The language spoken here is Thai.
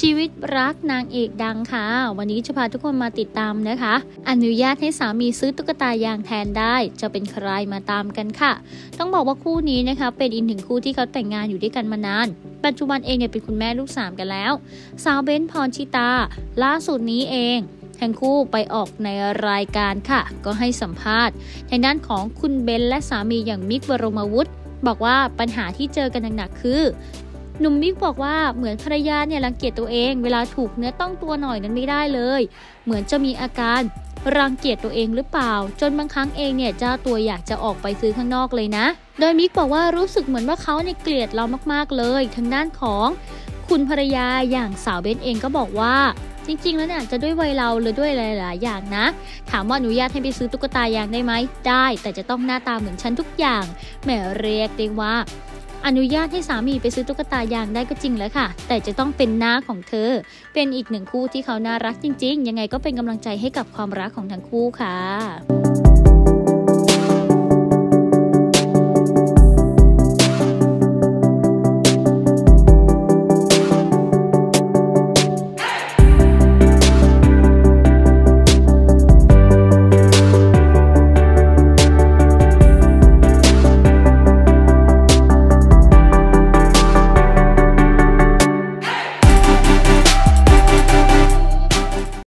ชีวิตรักนางเอกดังค่ะวันนี้จะพาทุกคนมาติดตามนะคะอนุญาตให้สามีซื้อตุ๊กตายางแทนได้จะเป็นใครมาตามกันค่ะต้องบอกว่าคู่นี้นะคะเป็นอีกหนึ่งคู่ที่เขาแต่งงานอยู่ด้วยกันมานานปัจจุบันเองเนี่ยเป็นคุณแม่ลูก3กันแล้วสาวเบ้นพรชิตาล่าสุดนี้เองทั้งคู่ไปออกในรายการค่ะก็ให้สัมภาษณ์ทางด้านของคุณเบนและสามีอย่างมิก วรมวุฒิบอกว่าปัญหาที่เจอกันหนักๆคือหนุ่มมิกบอกว่าเหมือนภรรยาเนี่ยรังเกียจตัวเองเวลาถูกเนื้อต้องตัวหน่อยนั้นไม่ได้เลยเหมือนจะมีอาการรังเกียจตัวเองหรือเปล่าจนบางครั้งเองเนี่ยเจ้าตัวอยากจะออกไปซื้อข้างนอกเลยนะโดยมิกบอกว่ารู้สึกเหมือนว่าเขาเนี่ยเกลียดเรามากๆเลยทางด้านของคุณภรรยาอย่างสาวเบนเองก็บอกว่าจริงๆแล้วเนี่ยจะด้วยวัยเราหรือด้วยหลายๆอย่างนะถามว่าอนุญาตให้ไปซื้อตุ๊กตายางได้ไหมได้แต่จะต้องหน้าตาเหมือนฉันทุกอย่างแหมเรียกได้ว่าอนุญาตให้สามีไปซื้อตุ๊กตายางได้ก็จริงแล้วค่ะแต่จะต้องเป็นหน้าของเธอเป็นอีกหนึ่งคู่ที่เขาน่ารักจริงๆยังไงก็เป็นกำลังใจให้กับความรักของทั้งคู่ค่ะ